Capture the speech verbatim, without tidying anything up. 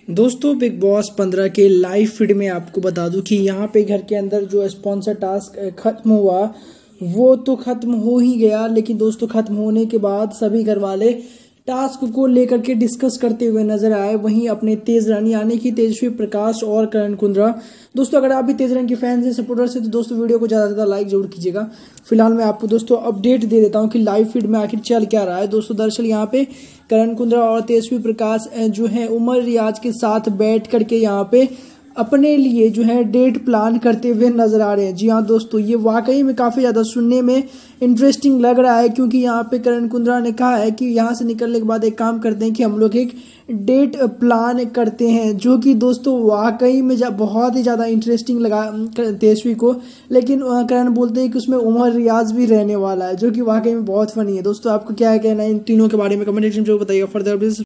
दोस्तों big boss पंद्रह के लाइव फीड में आपको बता दूं कि यहाँ पे घर के अंदर जो स्पॉन्सर टास्क खत्म हुआ वो तो खत्म हो ही गया, लेकिन दोस्तों खत्म होने के बाद सभी घर वाले टास्क को लेकर के डिस्कस करते हुए नजर आए। वहीं अपने तेज रानी यानी कि तेजस्वी प्रकाश और करण कुंद्रा, दोस्तों अगर आप भी तेज रानी के फैंस हैं, सपोर्टर्स हैं, तो दोस्तों वीडियो को ज़्यादा से ज़्यादा लाइक जरूर कीजिएगा। फिलहाल मैं आपको दोस्तों अपडेट दे देता हूं कि लाइव फीड में आखिर चल क्या रहा है। दोस्तों दरअसल यहाँ पे करण कुंद्रा और तेजस्वी प्रकाश जो है उमर रियाज के साथ बैठ करके यहाँ पे अपने लिए जो है डेट प्लान करते हुए नजर आ रहे हैं। जी हाँ दोस्तों, ये वाकई में काफ़ी ज़्यादा सुनने में इंटरेस्टिंग लग रहा है, क्योंकि यहाँ पे करण कुंद्रा ने कहा है कि यहाँ से निकलने के बाद एक काम करते हैं कि हम लोग एक डेट प्लान करते हैं, जो कि दोस्तों वाकई में बहुत ही ज़्यादा इंटरेस्टिंग लगा तेजस्वी को। लेकिन करण बोलते हैं कि उसमें उमर रियाज भी रहने वाला है, जो कि वाकई में बहुत फनी है। दोस्तों आपको क्या कहना है इन तीनों के बारे में, कमेंट सेक्शन में बताइएगा। फर्दर